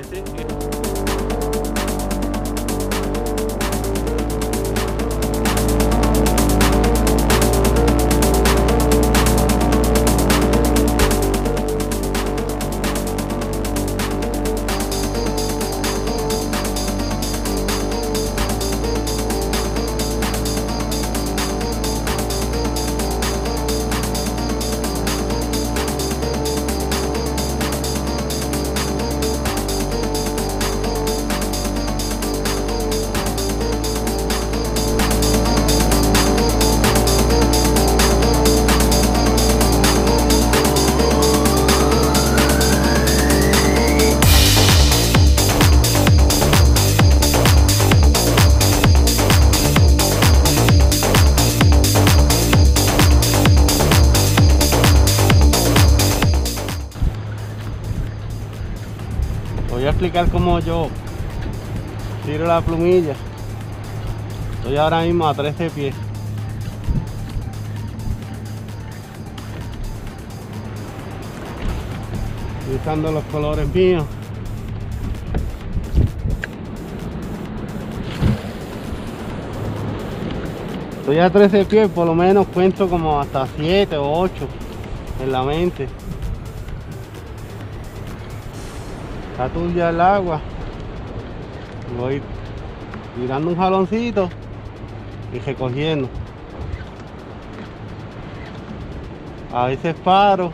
sí. Voy a explicar cómo yo tiro la plumilla. Estoy ahora mismo a 13 pies. Estoy usando los colores míos. Estoy a 13 pies, por lo menos cuento como hasta 7 o 8 en la mente. Está turbia el agua. Voy tirando un jaloncito y recogiendo. A veces paro.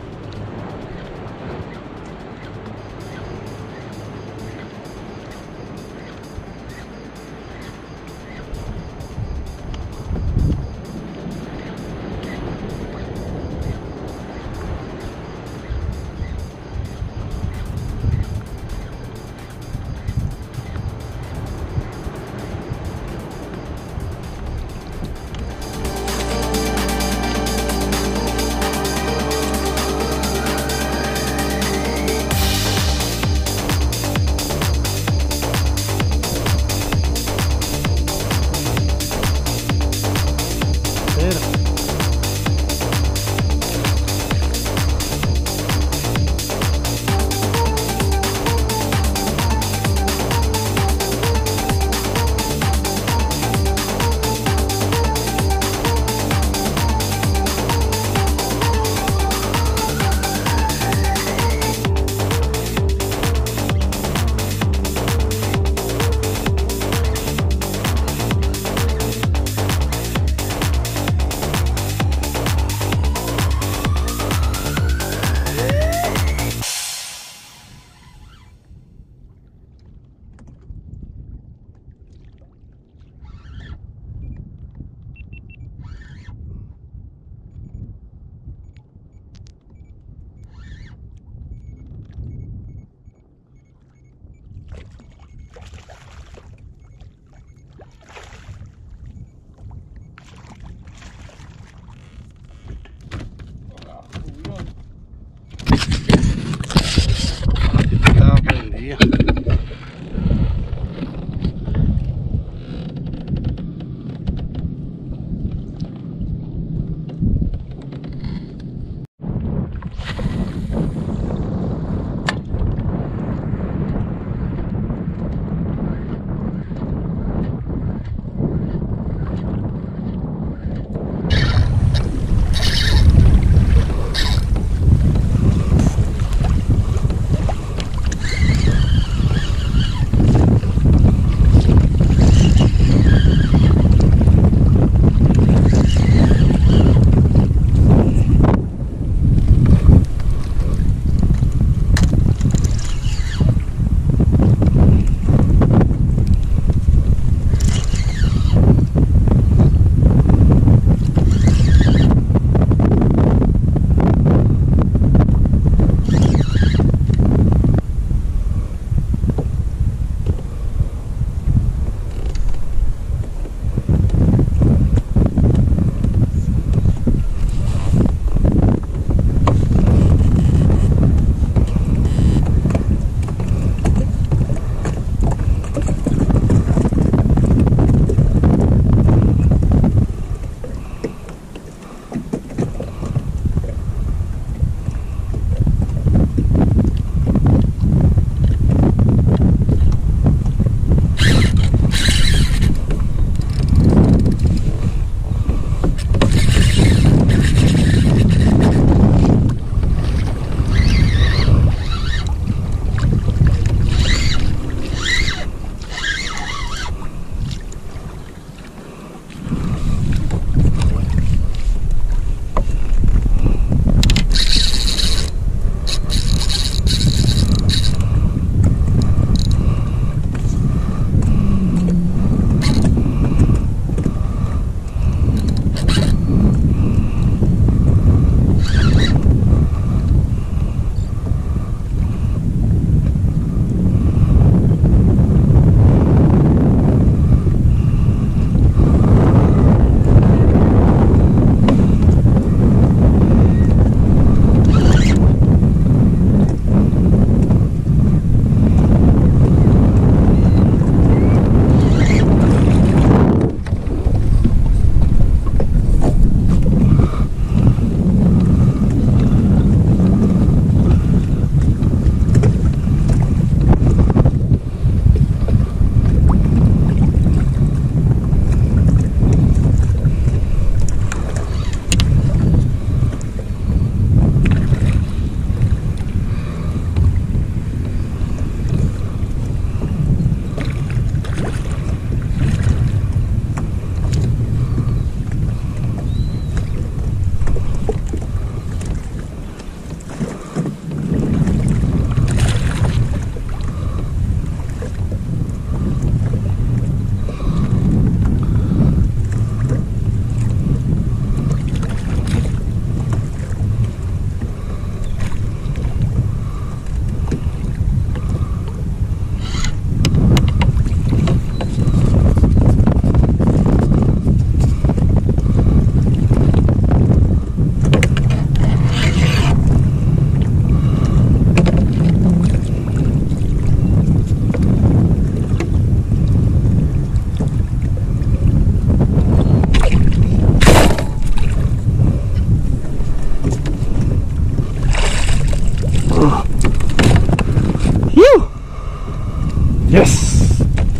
Yes.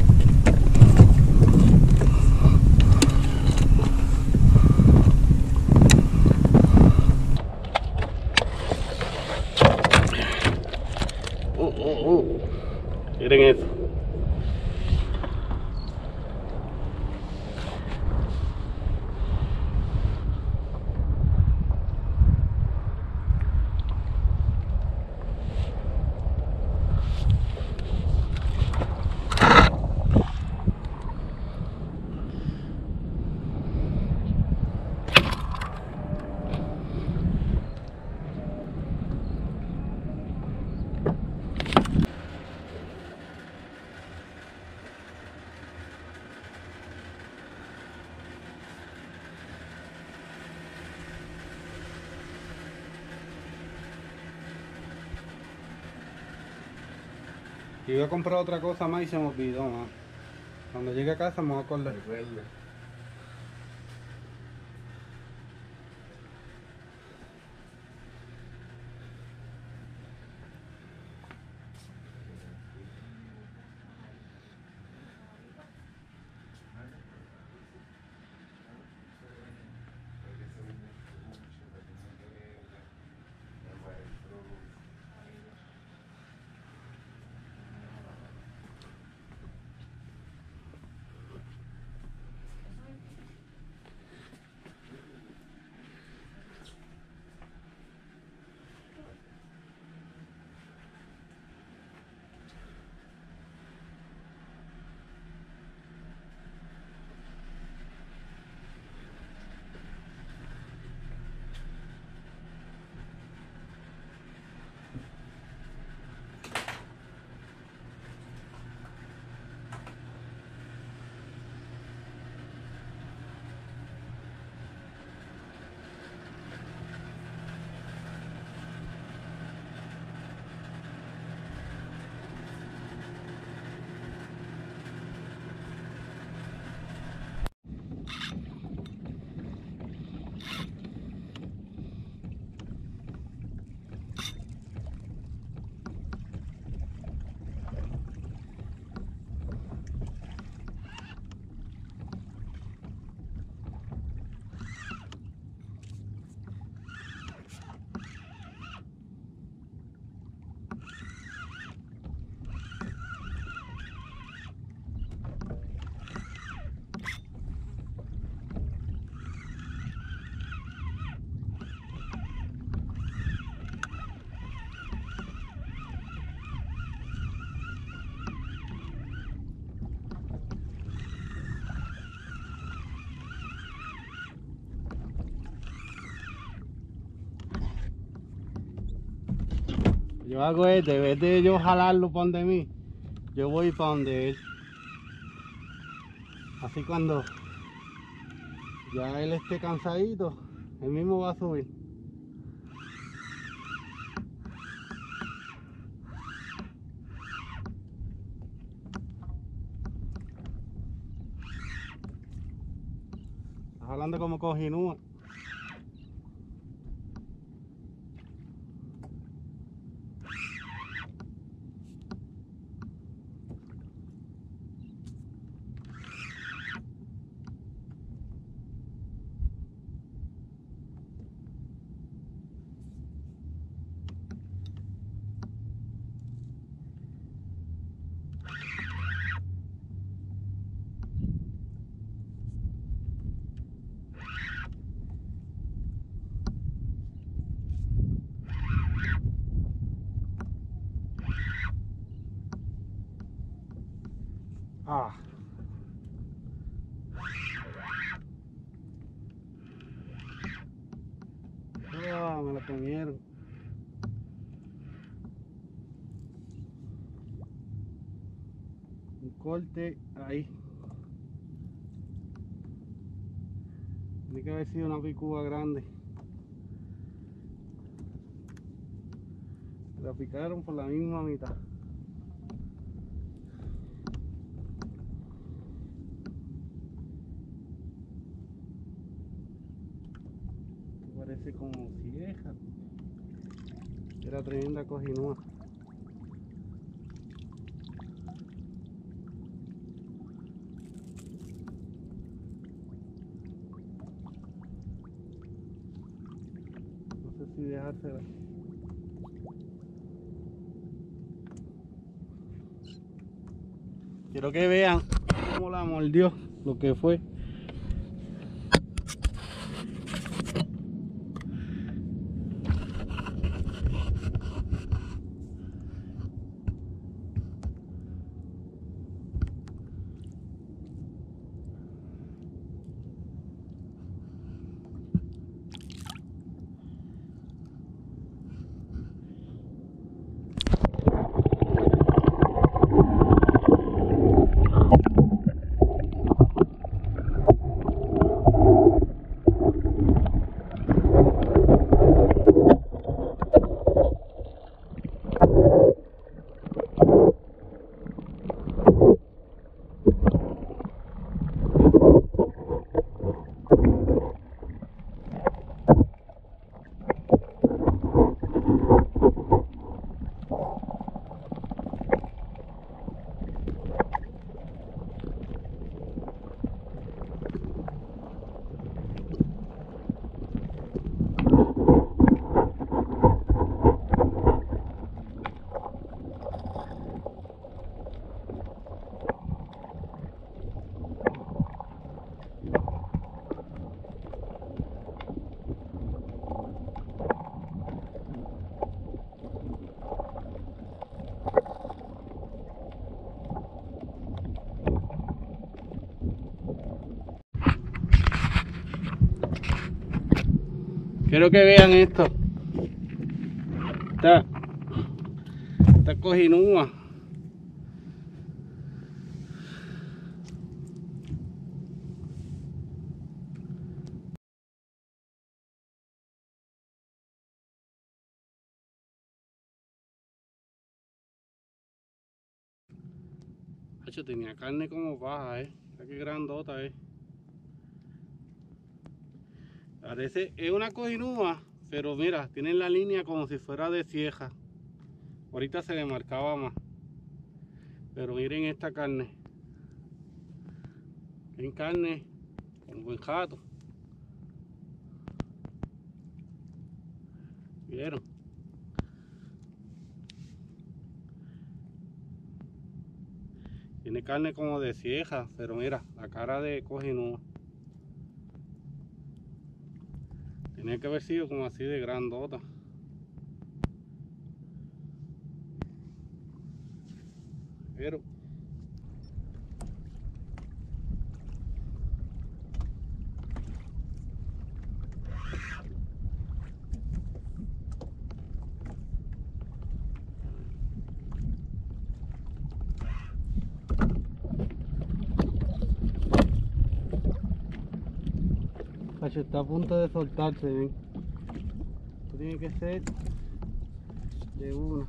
Miren eso. Iba a comprar otra cosa más y se me olvidó, man. Cuando llegue a casa me voy a acordar. Yo hago es, de vez de yo jalarlo para donde mí, yo voy para donde él. Así cuando ya él esté cansadito, él mismo va a subir. Estás hablando como cojinúa. Ah. Ah, me lo comieron. Un corte ahí. Tiene que haber sido una picuda grande. La picaron por la misma mitad. Parece como vieja. Era tremenda cojinúa. y dejársela. Quiero que vean cómo la mordió, lo que fue. Quiero que vean esto. Está cojinúa. Hacho, tenía carne como baja, Mira qué grandota, Parece, es una cojinúa, pero mira, tiene la línea como si fuera de cieja. Ahorita se le marcaba más. Pero miren esta carne. En carne, con buen jato. ¿Vieron? Tiene carne como de cieja, pero mira, la cara de cojinúa. Tenía que haber sido como así de grandota. Pero Hacho, está a punto de soltarse, ven. Esto tiene que ser de una.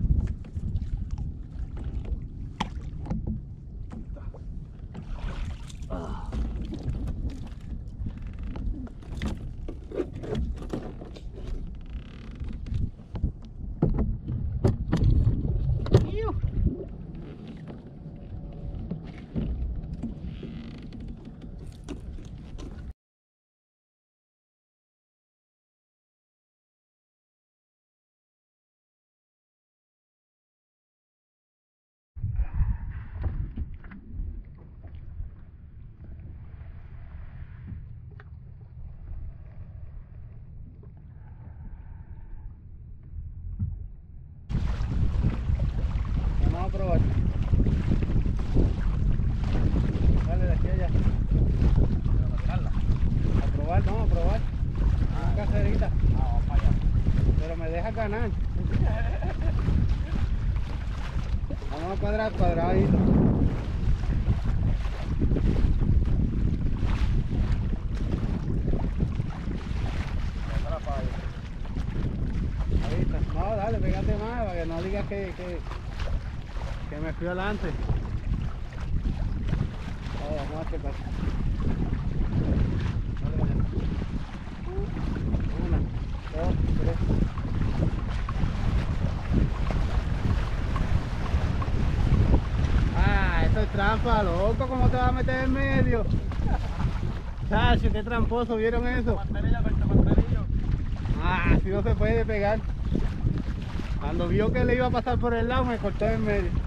Vamos a probar. Dale de aquí a allá. A probar, vamos a probar. Una caserita. Vamos para allá. Pero me deja ganar. Vamos a cuadradito. Ahí está. No, dale, pégate más para que no digas que me fui adelante. Vamos a ver qué pasa. Una, dos, tres. Ah, esto es trampa, loco. ¿Cómo te vas a meter en medio? Chacho, qué tramposo, ¿vieron eso? Manterillo, corta manterillo. Ah, así no se puede pegar. Cuando vio que le iba a pasar por el lado, me cortó en medio.